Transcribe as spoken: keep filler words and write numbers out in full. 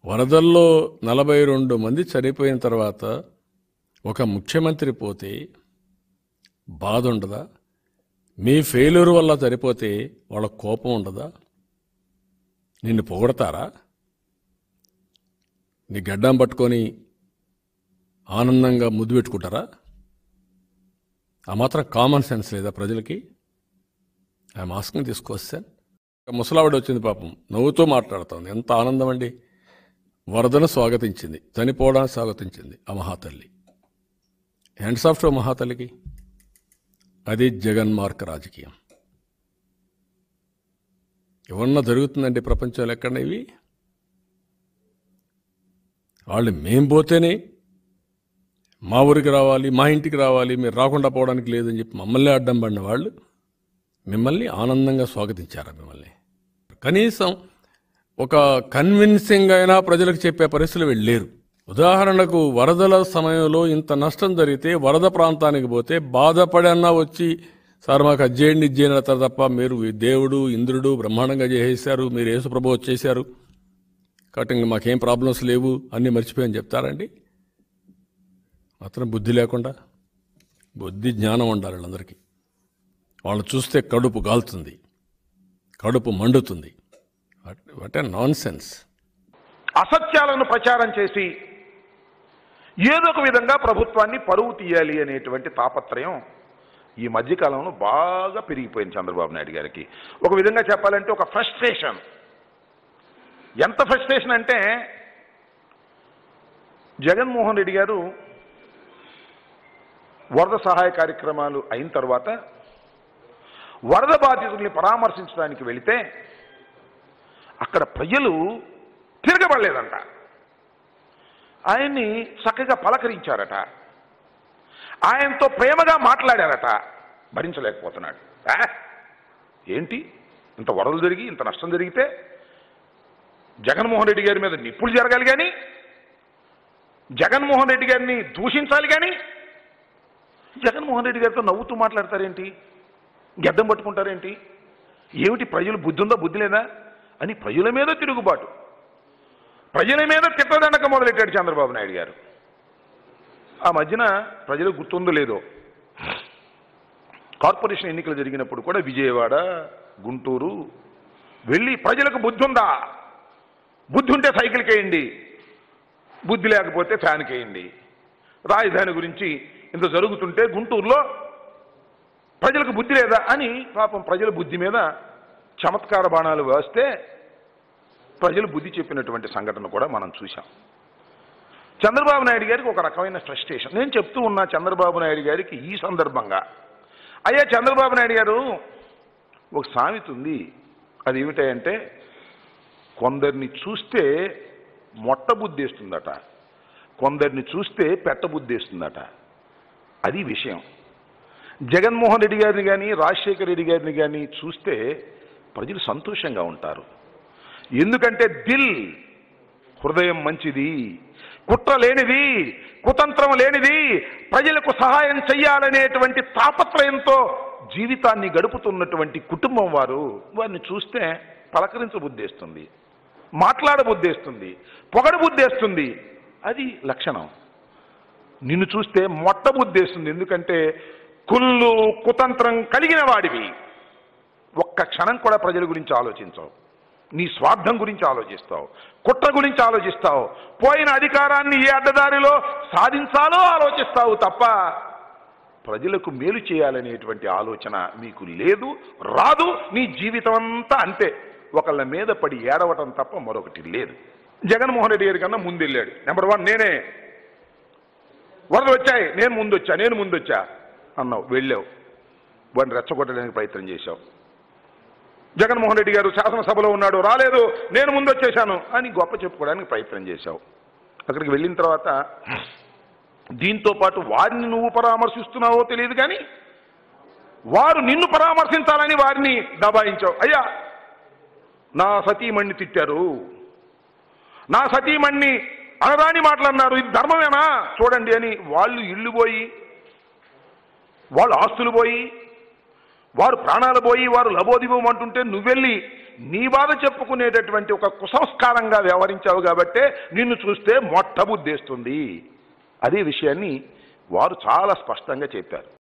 వరదల్లో నలభై రెండు మంది చనిపోయిన తర్వాత ఒక ముఖ్యమంత్రి పోతే బాధ ఉండదా? మీ ఫెయిల్యూర్ వల్ల సరిపోతే వాళ్ళ కోపం ఉండదా? నిన్ను పొగడతారా? నీ గడ్డం పట్టుకొని ఆనందంగా ముద్దు పెట్టుకుంటారా? ఆ మాత్రం కామన్ సెన్స్ లేదా ప్రజలకి? I'm asking this question. ముసలావిడ వచ్చింది, పాపం నవ్వుతూ మాట్లాడుతోంది. ఎంత ఆనందం అండి! వరదను స్వాగతించింది, చనిపోవడానికి స్వాగతించింది ఆ మహాతల్లి. హ్యాండ్స్ ఆఫ్ టు మహాతల్లికి. అది జగన్మార్గ రాజకీయం. ఎవరన్నా జరుగుతుందండి ప్రపంచంలో ఎక్కడ ఇవి? వాళ్ళు మేం పోతేనే మా ఊరికి రావాలి, మా ఇంటికి రావాలి, మీరు రాకుండా పోవడానికి లేదని చెప్పి మమ్మల్ని అడ్డం పడిన వాళ్ళు మిమ్మల్ని ఆనందంగా స్వాగతించారా? మిమ్మల్ని కనీసం ఒక కన్విన్సింగ్ అయినా ప్రజలకు చెప్పే పరిస్థితులు వెళ్ళలేరు. ఉదాహరణకు వరదల సమయంలో ఇంత నష్టం జరిగితే వరద ప్రాంతానికి పోతే బాధపడన్నా వచ్చి సార్ మాకు అజ్జేయండి ఇజ్జేయండి అంటారు తప్ప, మీరు దేవుడు ఇంద్రుడు బ్రహ్మాండంగా చేసేశారు, మీరు యేసుప్రభు వచ్చేశారు కాబట్టి ఇంక మాకేం ప్రాబ్లమ్స్ లేవు అన్నీ మర్చిపోయని చెప్తారండి? మాత్రం బుద్ధి లేకుండా. బుద్ధి జ్ఞానం ఉండాలి వాళ్ళందరికీ. వాళ్ళు చూస్తే కడుపు గాలుతుంది, కడుపు మండుతుంది. What a nonsense. అసత్యాలను ప్రచారం చేసి ఏదో ఒక విధంగా ప్రభుత్వాన్ని పరువు తీయాలి అనేటువంటి తాపత్రయం ఈ మధ్యకాలంలో బాగా పెరిగిపోయింది చంద్రబాబు నాయుడు గారికి. ఒక విధంగా చెప్పాలంటే ఒక ఫ్రస్ట్రేషన్. ఎంత ఫ్రస్ట్రేషన్ అంటే, జగన్మోహన్ రెడ్డి గారు వరద సహాయ కార్యక్రమాలు అయిన తర్వాత వరద బాధితుల్ని పరామర్శించడానికి వెళితే అక్కడ ప్రజలు తిరగబడలేదంట. ఆయన్ని చక్కగా పలకరించారట, ఆయనతో ప్రేమగా మాట్లాడారట. భరించలేకపోతున్నాడు. ఏంటి ఇంత వరదలు జరిగి ఇంత నష్టం జరిగితే జగన్మోహన్ రెడ్డి గారి మీద నిప్పులు జరగాలి కానీ, జగన్మోహన్ రెడ్డి గారిని దూషించాలి కానీ, జగన్మోహన్ రెడ్డి గారితో నవ్వుతూ మాట్లాడతారేంటి, గెద్దం పట్టుకుంటారేంటి, ఏమిటి ప్రజలు బుద్ధి ఉందా బుద్ధి లేదా అని ప్రజల మీద తిరుగుబాటు, ప్రజల మీద తిట్టదండక మొదలెట్టాడు చంద్రబాబు నాయుడు గారు. ఆ మధ్యన ప్రజలకు గుర్తుందో లేదో, కార్పొరేషన్ ఎన్నికలు జరిగినప్పుడు కూడా విజయవాడ, గుంటూరు వెళ్ళి ప్రజలకు బుద్ధి ఉందా, బుద్ధి ఉంటే సైకిల్కి వేయండి, బుద్ధి లేకపోతే ఫ్యాన్కి వేయండి. రాజధాని గురించి ఇంత జరుగుతుంటే గుంటూరులో ప్రజలకు బుద్ధి లేదా అని పాపం ప్రజల బుద్ధి మీద చమత్కార బాణాలు వేస్తే ప్రజలు బుద్ధి చెప్పినటువంటి సంఘటన కూడా మనం చూసాం. చంద్రబాబు నాయుడు గారికి ఒక రకమైన ఫ్రస్ట్రేషన్. నేను చెప్తూ ఉన్నా చంద్రబాబు నాయుడు గారికి ఈ సందర్భంగా, అయ్యా చంద్రబాబు నాయుడు గారు, ఒక సామెత ఉంది, అది ఏమిటంటే కొందరిని చూస్తే మొట్ట బుద్ధేస్తుందట, కొందరిని చూస్తే పెట్ట బుద్ధేస్తుందట. అది విషయం. జగన్మోహన్ రెడ్డి గారిని కానీ రాజశేఖర రెడ్డి గారిని కానీ చూస్తే ప్రజలు సంతోషంగా ఉంటారు. ఎందుకంటే దిల్, హృదయం మంచిది, కుట్ర లేనిది, కుతంత్రం లేనిది, ప్రజలకు సహాయం చెయ్యాలనేటువంటి తాపత్రయంతో జీవితాన్ని గడుపుతున్నటువంటి కుటుంబం వారు. వారిని చూస్తే పలకరించబుద్ధేస్తుంది, మాట్లాడబుద్ధేస్తుంది, పొగడబుద్ధేస్తుంది. అది లక్షణం. నిన్ను చూస్తే మొట్టబుద్ధేస్తుంది. ఎందుకంటే కుళ్ళు కుతంత్రం కలిగిన వాడివి. ఒక్క క్షణం కూడా ప్రజల గురించి ఆలోచించవు, నీ స్వార్థం గురించి ఆలోచిస్తావు, కుట్ర గురించి ఆలోచిస్తావు, పోయిన అధికారాన్ని ఏ అడ్డదారిలో సాధించాలో ఆలోచిస్తావు తప్ప ప్రజలకు మేలు చేయాలనేటువంటి ఆలోచన మీకు లేదు, రాదు. నీ జీవితం అంతా అంతే, ఒకళ్ళ మీద పడి ఏడవటం తప్ప మరొకటి లేదు. జగన్మోహన్ రెడ్డి గారి కన్నా ముందు వెళ్ళాడు. నెంబర్ వన్ నేనే, వరదలు వచ్చాయి నేను ముందొచ్చా నేను ముందొచ్చా అన్నావు, వెళ్ళావు, వాడిని రెచ్చగొట్టడానికి ప్రయత్నం చేశావు. జగన్మోహన్ రెడ్డి గారు శాసనసభలో ఉన్నాడు, రాలేదు, నేను ముందొచ్చేశాను అని గొప్ప చెప్పుకోవడానికి ప్రయత్నం చేశావు. అక్కడికి వెళ్ళిన తర్వాత దీంతో పాటు వారిని నువ్వు పరామర్శిస్తున్నావో తెలియదు కానీ వారు నిన్ను పరామర్శించాలని వారిని దబాయించావు. అయ్యా నా సతీమణ్ణి తిట్టారు, నా సతీమణ్ణి అనరాని మాట్లాడినారు, ఇది ధర్మమేనా చూడండి అని వాళ్ళు ఇళ్ళు పోయి, వాళ్ళు ఆస్తులు పోయి, వారు ప్రాణాలు పోయి, వారు లబోదిబోమంటుంటే నువ్వెళ్ళి నీ బాధ చెప్పుకునేటటువంటి ఒక కుసంస్కారంగా వ్యవహరించావు కాబట్టే నిన్ను చూస్తే మొట్టబుద్ధేస్తుంది. అదే విషయాన్ని వారు చాలా స్పష్టంగా చెప్పారు.